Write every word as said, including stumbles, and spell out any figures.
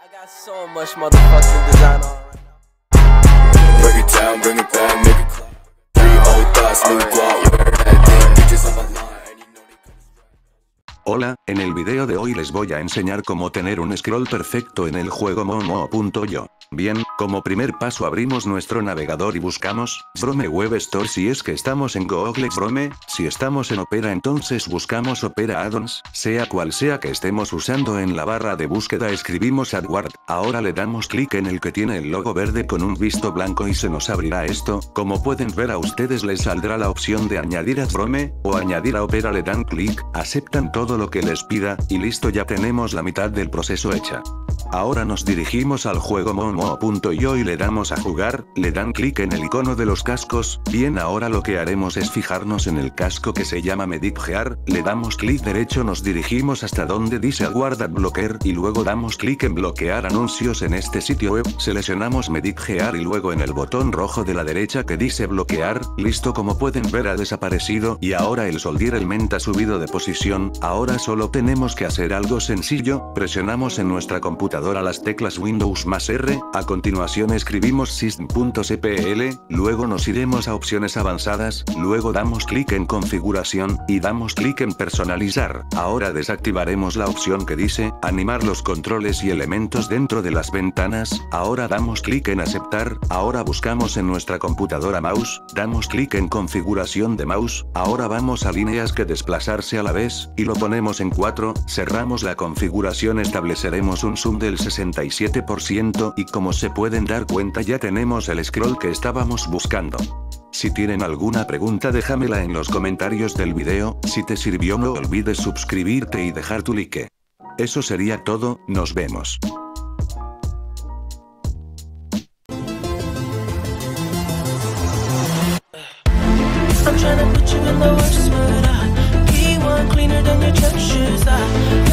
I got so much motherfucking design on right now. Break it down, bring it back, make it clap. Three old thoughts, new guap, wearing that thing, bitches on my line, and you know they come strapped. Hola, en el video de hoy les voy a enseñar cómo tener un scroll perfecto en el juego momo punto io. Bien, como primer paso abrimos nuestro navegador y buscamos Chrome Web Store si es que estamos en Google Chrome, si estamos en Opera entonces buscamos Opera Addons, sea cual sea que estemos usando en la barra de búsqueda escribimos AdWord, ahora le damos clic en el que tiene el logo verde con un visto blanco y se nos abrirá esto, como pueden ver a ustedes les saldrá la opción de añadir a Chrome, o añadir a Opera le dan clic, aceptan todo lo que les pida, y listo ya tenemos la mitad del proceso hecha. Ahora nos dirigimos al juego momo punto io y le damos a jugar, le dan clic en el icono de los cascos, bien ahora lo que haremos es fijarnos en el casco que se llama Medic Gear, le damos clic derecho nos dirigimos hasta donde dice Guardar Blocker y luego damos clic en bloquear anuncios en este sitio web, seleccionamos Medic Gear y luego en el botón rojo de la derecha que dice bloquear, listo como pueden ver ha desaparecido y ahora el Soldier Element ha subido de posición, ahora solo tenemos que hacer algo sencillo, presionamos en nuestra computadora las teclas Windows más R, a continuación escribimos system punto c p l, luego nos iremos a opciones avanzadas, luego damos clic en configuración, y damos clic en personalizar, ahora desactivaremos la opción que dice, animar los controles y elementos dentro de las ventanas, ahora damos clic en aceptar, ahora buscamos en nuestra computadora mouse, damos clic en configuración de mouse, ahora vamos a líneas que desplazarse a la vez, y lo ponemos en cuatro, cerramos la configuración estableceremos un zoom del sesenta y siete por ciento y como se pueden dar cuenta ya tenemos el scroll que estábamos buscando. Si tienen alguna pregunta déjamela en los comentarios del video, si te sirvió no olvides suscribirte y dejar tu like. Eso sería todo, nos vemos. I'm tryna put you in the worst mood. I be one cleaner than your church shoes. I